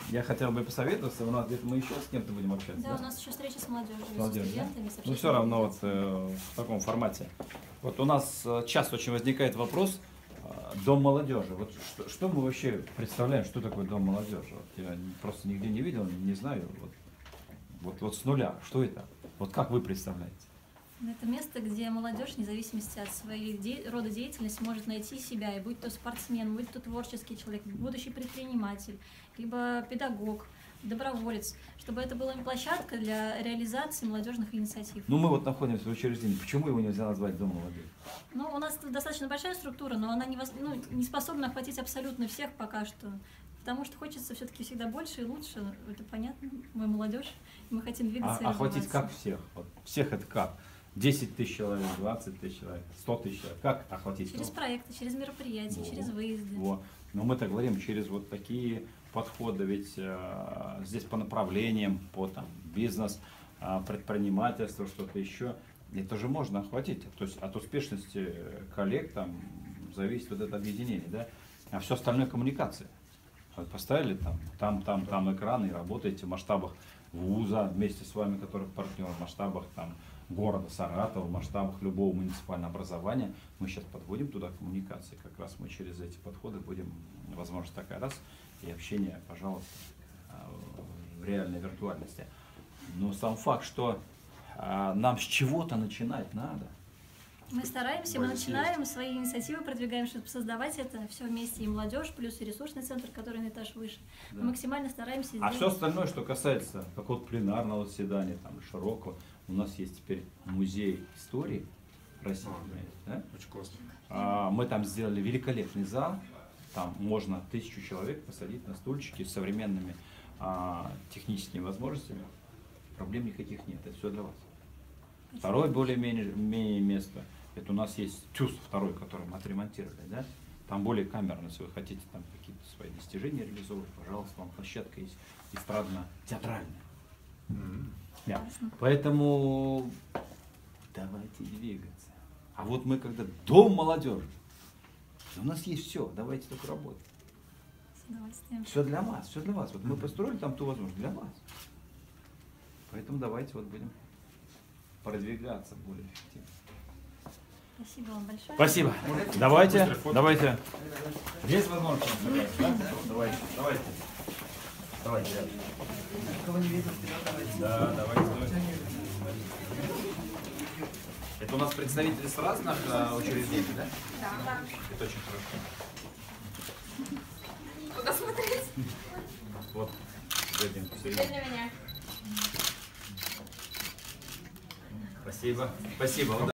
Я хотел бы посоветоваться, у нас где-то мы еще с кем-то будем общаться. Да, да? у нас еще встреча с молодежью, С молодежью, с студентами, с Ну все равно вот в таком формате. Вот у нас часто очень возникает вопрос, дом молодежи. Вот что мы вообще представляем, что такое дом молодежи? Вот я просто нигде не видел, не знаю. Вот с нуля, что это? Вот как вы представляете? Это место, где молодежь, вне зависимости от своей рода деятельности, может найти себя, и будь то спортсмен, будь то творческий человек, будущий предприниматель, либо педагог, доброволец, чтобы это была площадка для реализации молодежных инициатив. Ну мы вот находимся в учреждении, почему его нельзя назвать Дом молодежи? Ну, у нас достаточно большая структура, но она не способна охватить абсолютно всех пока что. Потому что хочется все-таки всегда больше и лучше, это понятно, мы молодежь, и мы хотим двигаться и охватить развиваться. как всех? Вот всех это как? 10 тысяч человек, 20 тысяч человек, 100 тысяч человек. Как охватить? Через проекты, через мероприятия, через выезды. Вот. Но мы-то говорим через вот такие подходы, ведь здесь по направлениям, по там, бизнес, предпринимательство, что-то еще. Это же можно охватить. То есть от успешности коллег там зависит вот это объединение, да? А все остальное коммуникация. Вот поставили там экраны и работаете в масштабах вуза вместе с вами, который партнер, в масштабах там города Саратова, в масштабах любого муниципального образования. Мы сейчас подводим туда коммуникации. Как раз мы через эти подходы будем, возможно, такая раз, и общение, пожалуйста, в реальной виртуальности. Но сам факт, что нам с чего-то начинать надо. Мы стараемся, мы начинаем свои инициативы, продвигаем, чтобы создавать это все вместе, и молодежь, плюс и ресурсный центр, который на этаж выше. Да. Мы максимально стараемся сделать. А все остальное, что касается какого-то пленарного заседания, там, широкого, у нас есть теперь музей истории России. Да? Очень классно. Мы там сделали великолепный зал, там можно 1000 человек посадить на стульчики с современными техническими возможностями. Проблем никаких нет, это все для вас. Второе более-менее место. Это у нас есть ТЮЗ второй, который мы отремонтировали, да? Там более камерно, если вы хотите там какие-то свои достижения реализовывать, пожалуйста, вам площадка есть эстрадно-театральная. Да. Поэтому давайте двигаться. А вот мы когда дом молодежи, у нас есть все, давайте только работать. С удовольствием. Все для вас, все для вас. Вот мы построили там ту возможность для вас. Поэтому давайте вот будем продвигаться более эффективно. Спасибо вам большое. Спасибо. Давайте. Есть возможность? Да? Давайте. Кого не видел, давайте. Да, давайте. Это у нас представители с разных учреждений, да? Да. Это очень хорошо. Куда смотреть? Вот. Зайдем Для меня. Спасибо.